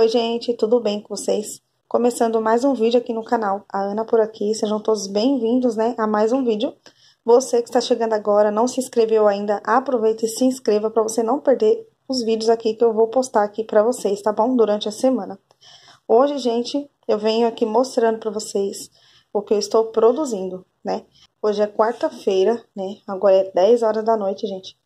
Oi, gente, tudo bem com vocês? Começando mais um vídeo aqui no canal, a Ana por aqui, sejam todos bem-vindos, né, a mais um vídeo. Você que está chegando agora, não se inscreveu ainda, aproveita e se inscreva para você não perder os vídeos aqui que eu vou postar aqui para vocês, tá bom? Durante a semana. Hoje, gente, eu venho aqui mostrando para vocês o que eu estou produzindo, né? Hoje é quarta-feira, né? Agora é 10 horas da noite, gente.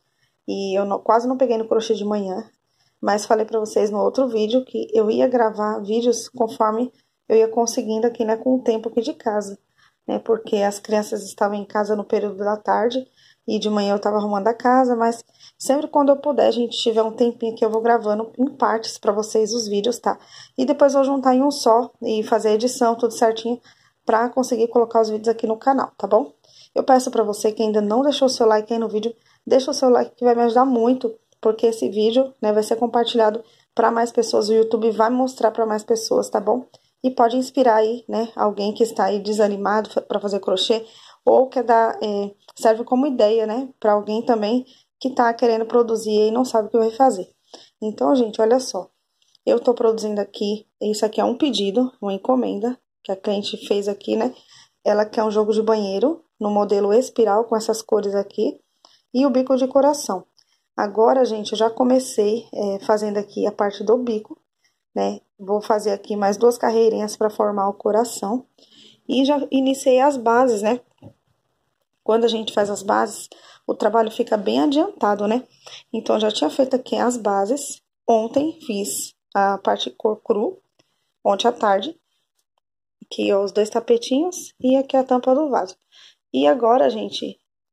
E eu quase não peguei no crochê de manhã. Mas falei pra vocês no outro vídeo que eu ia gravar vídeos conforme eu ia conseguindo aqui, né, com o tempo aqui de casa, né, porque as crianças estavam em casa no período da tarde e de manhã eu tava arrumando a casa, mas sempre quando eu puder, a gente tiver um tempinho aqui, eu vou gravando em partes pra vocês os vídeos, tá? E depois eu vou juntar em um só e fazer a edição, tudo certinho, pra conseguir colocar os vídeos aqui no canal, tá bom? Eu peço pra você que ainda não deixou o seu like aí no vídeo, deixa o seu like que vai me ajudar muito, porque esse vídeo, né, vai ser compartilhado para mais pessoas, o YouTube vai mostrar para mais pessoas, tá bom? E pode inspirar aí, né, alguém que está aí desanimado para fazer crochê, ou quer dar, serve como ideia, né, para alguém também que tá querendo produzir e não sabe o que vai fazer. Então, gente, olha só, eu tô produzindo aqui, isso aqui é um pedido, uma encomenda, que a cliente fez aqui, né, ela quer um jogo de banheiro, no modelo espiral, com essas cores aqui, e o bico de coração. Agora, gente, eu já comecei fazendo aqui a parte do bico, né? Vou fazer aqui mais 2 carreirinhas para formar o coração. E já iniciei as bases, né? Quando a gente faz as bases, o trabalho fica bem adiantado, né? Então, eu já tinha feito aqui as bases. Ontem fiz a parte cor cru, ontem à tarde. Aqui, ó, os 2 tapetinhos e aqui a tampa do vaso. E agora, gente,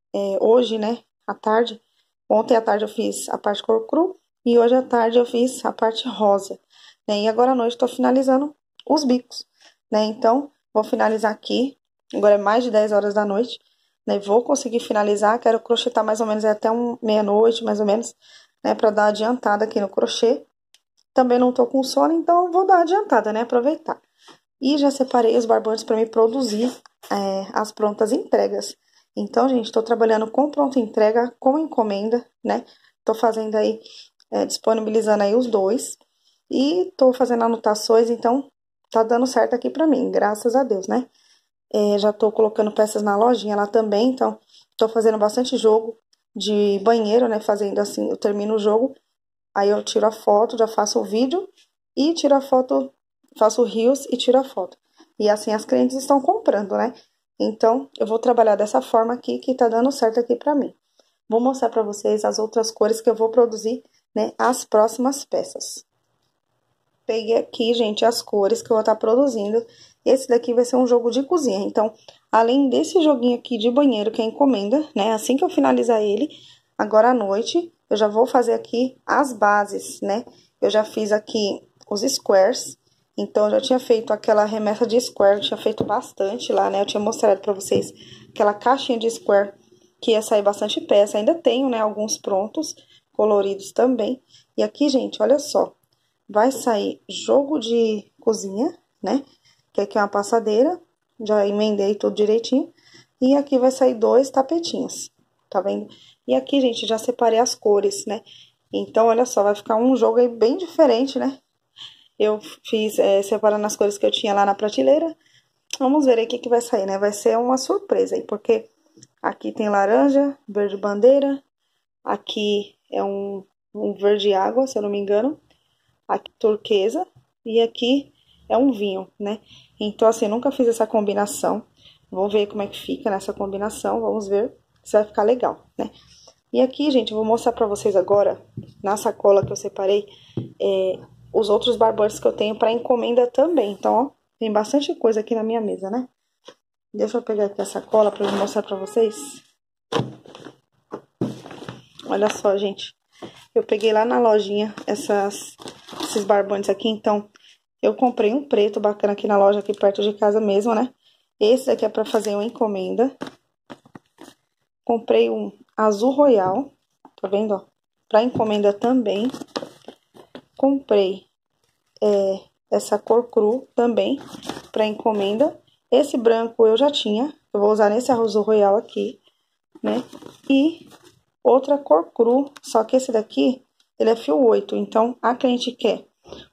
hoje, né, à tarde... Ontem à tarde eu fiz a parte cor cru e hoje à tarde eu fiz a parte rosa, né? E agora à noite tô finalizando os bicos, né? Então, vou finalizar aqui, agora é mais de 10 horas da noite, né? Vou conseguir finalizar, quero crochetar mais ou menos até meia-noite, mais ou menos, né? Pra dar adiantada aqui no crochê. Também não tô com sono, então vou dar adiantada, né? Aproveitar. E já separei os barbantes para me produzir as prontas entregas. Então, gente, tô trabalhando com pronta entrega, com encomenda, né? Tô fazendo aí, disponibilizando aí os 2. E tô fazendo anotações, então tá dando certo aqui pra mim, graças a Deus, né? Já tô colocando peças na lojinha lá também, então tô fazendo bastante jogo de banheiro, né? Fazendo assim, eu termino o jogo, aí eu tiro a foto, já faço o vídeo e tiro a foto, faço o reels e tiro a foto. E assim as clientes estão comprando, né? Então, eu vou trabalhar dessa forma aqui, que tá dando certo aqui pra mim. Vou mostrar pra vocês as outras cores que eu vou produzir, né, as próximas peças. Peguei aqui, gente, as cores que eu vou estar produzindo. Esse daqui vai ser um jogo de cozinha. Então, além desse joguinho aqui de banheiro, que é encomenda, né, assim que eu finalizar ele, agora à noite, eu já vou fazer aqui as bases, né. Eu já fiz aqui os squares. Então, eu já tinha feito aquela remessa de square, eu tinha feito bastante lá, né? Eu tinha mostrado pra vocês aquela caixinha de square que ia sair bastante peça. Ainda tenho, né, alguns prontos, coloridos também. E aqui, gente, olha só, vai sair jogo de cozinha, né? Que aqui é uma passadeira, já emendei tudo direitinho. E aqui vai sair 2 tapetinhos, tá vendo? E aqui, gente, já separei as cores, né? Então, olha só, vai ficar um jogo aí bem diferente, né? Eu fiz separando as cores que eu tinha lá na prateleira. Vamos ver aí o que vai sair, né? Vai ser uma surpresa aí, porque aqui tem laranja, verde bandeira. Aqui é um verde água, se eu não me engano. Aqui turquesa. E aqui é um vinho, né? Então, assim, nunca fiz essa combinação. Vou ver como é que fica nessa combinação. Vamos ver se vai ficar legal, né? E aqui, gente, eu vou mostrar pra vocês agora, na sacola que eu separei, os outros barbantes que eu tenho para encomenda também. Então, ó, tem bastante coisa aqui na minha mesa, né? Deixa eu pegar aqui a sacola para mostrar para vocês. Olha só, gente. Eu peguei lá na lojinha esses barbantes aqui. Então, eu comprei um preto bacana aqui na loja, aqui perto de casa mesmo, né? Esse daqui é para fazer uma encomenda. Comprei um azul royal, tá vendo, ó? Para encomenda também. Comprei essa cor cru também para encomenda. Esse branco eu já tinha, eu vou usar nesse azul royal aqui, né? E outra cor cru, só que esse daqui, ele é fio 8, então a cliente quer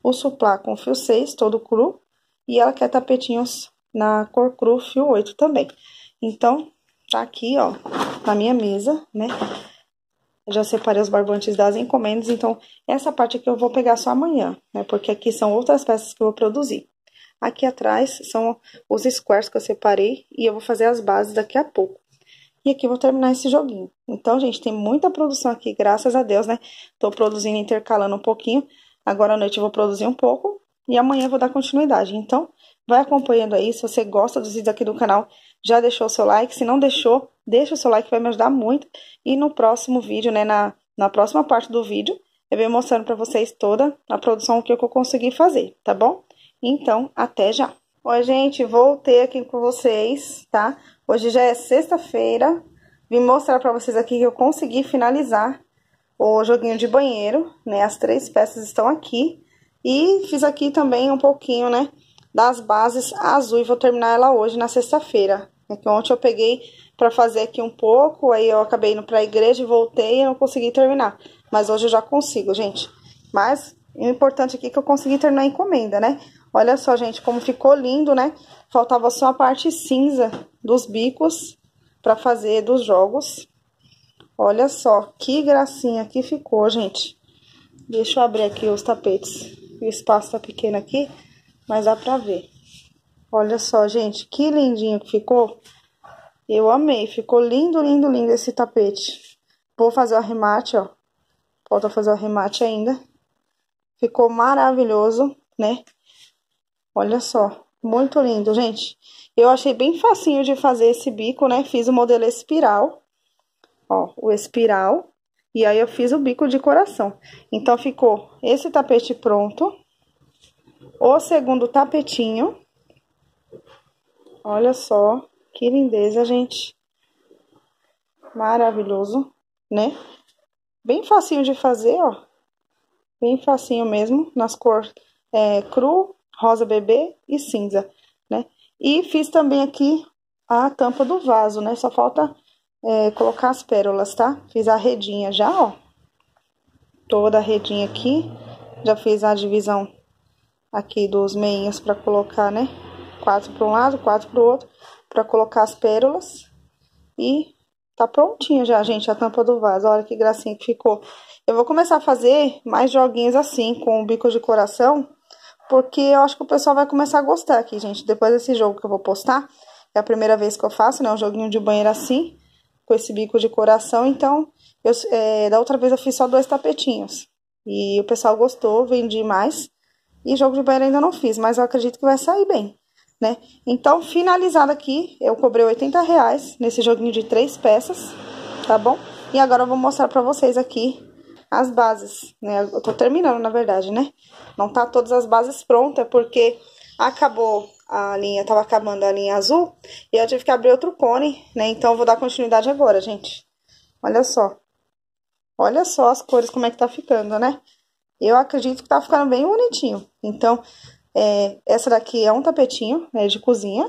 o suplá com fio 6, todo cru. E ela quer tapetinhos na cor cru, fio 8 também. Então, tá aqui, ó, na minha mesa, né? Eu já separei os barbantes das encomendas, então essa parte aqui eu vou pegar só amanhã, né? Porque aqui são outras peças que eu vou produzir. Aqui atrás são os squares que eu separei e eu vou fazer as bases daqui a pouco. E aqui eu vou terminar esse joguinho. Então, gente, tem muita produção aqui, graças a Deus, né? Tô produzindo, intercalando um pouquinho. Agora à noite eu vou produzir um pouco e amanhã eu vou dar continuidade. Então, vai acompanhando aí. Se você gosta dos vídeos aqui do canal, já deixou o seu like. Se não deixou, deixa o seu like, vai me ajudar muito. E no próximo vídeo, né, na próxima parte do vídeo, eu venho mostrando pra vocês toda a produção que eu consegui fazer, tá bom? Então, até já! Oi, gente, voltei aqui com vocês, tá? Hoje já é sexta-feira. Vim mostrar pra vocês aqui que eu consegui finalizar o joguinho de banheiro, né? As 3 peças estão aqui. E fiz aqui também um pouquinho, né, das bases azul. E vou terminar ela hoje, na sexta-feira. É que ontem eu peguei pra fazer aqui um pouco, aí eu acabei indo pra igreja e voltei e não consegui terminar. Mas hoje eu já consigo, gente. Mas o importante aqui é que eu consegui terminar a encomenda, né? Olha só, gente, como ficou lindo, né? Faltava só a parte cinza dos bicos pra fazer dos jogos. Olha só, que gracinha que ficou, gente. Deixa eu abrir aqui os tapetes. O espaço tá pequeno aqui, mas dá pra ver. Olha só, gente, que lindinho que ficou. Eu amei, ficou lindo, lindo, lindo esse tapete. Vou fazer o arremate, ó. Falta fazer o arremate ainda. Ficou maravilhoso, né? Olha só, muito lindo, gente. Eu achei bem facinho de fazer esse bico, né? Fiz o modelo espiral, ó, o espiral. E aí eu fiz o bico de coração. Então, ficou esse tapete pronto. O segundo tapetinho. Olha só, que lindeza, gente. Maravilhoso, né? Bem facinho de fazer, ó. Bem facinho mesmo, nas cores cru, rosa bebê e cinza, né? E fiz também aqui a tampa do vaso, né? Só falta colocar as pérolas, tá? Fiz a redinha já, ó. Toda a redinha aqui. Já fiz a divisão aqui dos meinhos pra colocar, né? 4 para um lado, 4 pro outro, pra colocar as pérolas. E tá prontinho já, gente, a tampa do vaso. Olha que gracinha que ficou. Eu vou começar a fazer mais joguinhos assim, com o bico de coração, porque eu acho que o pessoal vai começar a gostar aqui, gente. Depois desse jogo que eu vou postar, é a primeira vez que eu faço, né? Um joguinho de banheiro assim, com esse bico de coração. Então, da outra vez eu fiz só 2 tapetinhos. E o pessoal gostou, vendi mais. E jogo de banheiro ainda não fiz, mas eu acredito que vai sair bem, né? Então, finalizado aqui, eu cobrei R$80 nesse joguinho de 3 peças, tá bom? E agora eu vou mostrar pra vocês aqui as bases, né? Eu tô terminando, na verdade, né? Não tá todas as bases prontas, porque acabou a linha, tava acabando a linha azul, e eu tive que abrir outro cone, né? Então, eu vou dar continuidade agora, gente. Olha só. Olha só as cores, como é que tá ficando, né? Eu acredito que tá ficando bem bonitinho. Então, essa daqui é um tapetinho, né, de cozinha.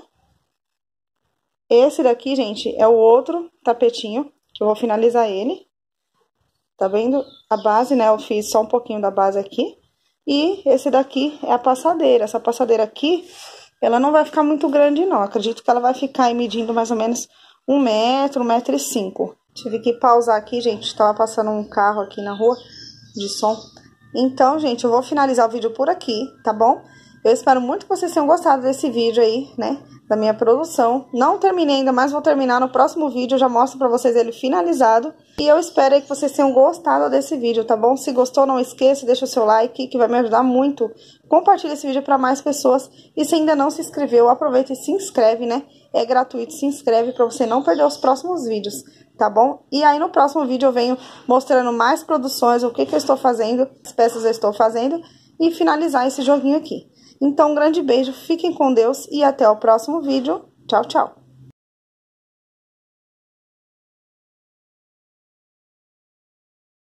Esse daqui, gente, é o outro tapetinho, que eu vou finalizar ele. Tá vendo? A base, né, eu fiz só um pouquinho da base aqui. E esse daqui é a passadeira. Essa passadeira aqui, ela não vai ficar muito grande, não. Acredito que ela vai ficar aí medindo mais ou menos 1 metro, 1,5 m. Tive que pausar aqui, gente. Tava passando um carro aqui na rua de som. Então, gente, eu vou finalizar o vídeo por aqui, tá bom? Eu espero muito que vocês tenham gostado desse vídeo aí, né? Da minha produção. Não terminei ainda, mas vou terminar no próximo vídeo. Eu já mostro pra vocês ele finalizado. E eu espero aí que vocês tenham gostado desse vídeo, tá bom? Se gostou, não esqueça, deixa o seu like, que vai me ajudar muito. Compartilha esse vídeo pra mais pessoas. E se ainda não se inscreveu, aproveita e se inscreve, né? É gratuito, se inscreve pra você não perder os próximos vídeos, tá bom? E aí no próximo vídeo eu venho mostrando mais produções, o que eu estou fazendo, as peças eu estou fazendo e finalizar esse joguinho aqui. Então, um grande beijo, fiquem com Deus e até o próximo vídeo. Tchau, tchau!